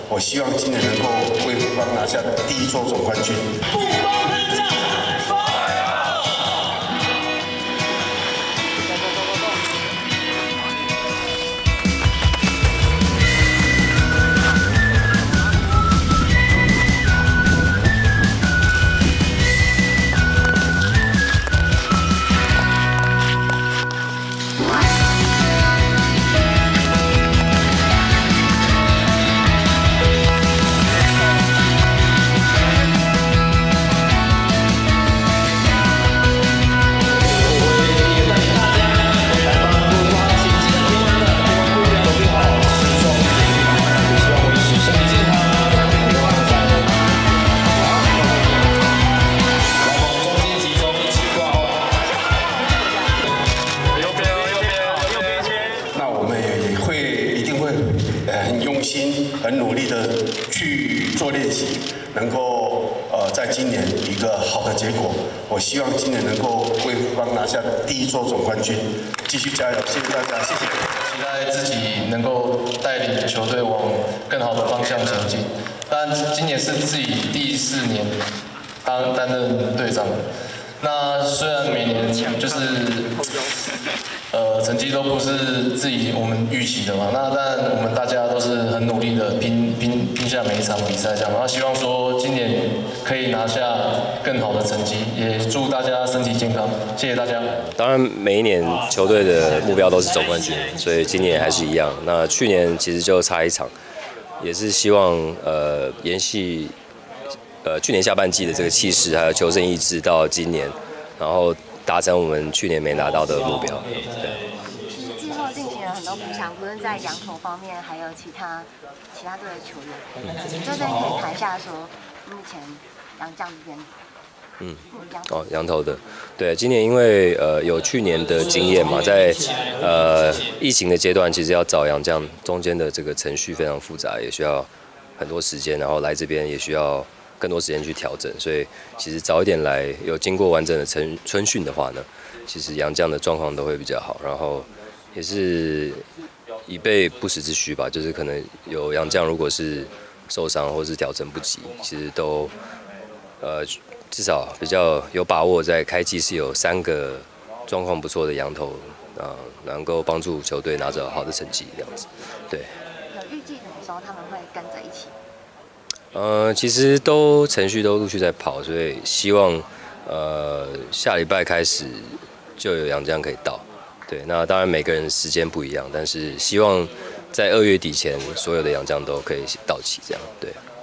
我希望今年能够为富邦拿下第1座总冠军。富邦天将！ 很用心、很努力的去做练习，能够在今年一个好的结果。我希望今年能够为富邦拿下第1座总冠军，继续加油！谢谢大家，谢谢。 期待自己能够带领球队往更好的方向前进。当然，今年是自己第4年担任队长。那虽然每年就是成绩都不是我们预期的嘛，但我们大家都是很努力的拼下每一场比赛这样。那希望说今年可以拿下更好的成绩，也祝大家身体健康，谢谢大家。 当然，每一年球队的目标都是总冠军，所以今年还是一样。那去年其实就差1场，也是希望延续去年下半季的这个气势，还有求胜意志到今年，然后达成我们去年没拿到的目标。对。 季后进行了很多补强，不论在洋投方面，还有其他队的球员。就这边可以谈一下说，目前洋将这边。 洋投的，对，今年因为有去年的经验嘛，在疫情的阶段，其实要找洋将中间的这个程序非常复杂，也需要很多时间，然后来这边也需要更多时间去调整，所以其实早一点来，有经过完整的春训的话呢，其实洋将的状况都会比较好，然后也是以备不时之需吧，就是可能有洋将如果是受伤或是调整不及，其实都至少比较有把握，在开季是有3个状况不错的洋投能够帮助球队拿着好的成绩这样子，对。 有预计什么时候他们会跟着一起？ 其实程序都陆续在跑，所以希望下礼拜开始就有洋将可以到。对，那当然每个人时间不一样，但是希望在2月底前所有的洋将都可以到齐，这样对。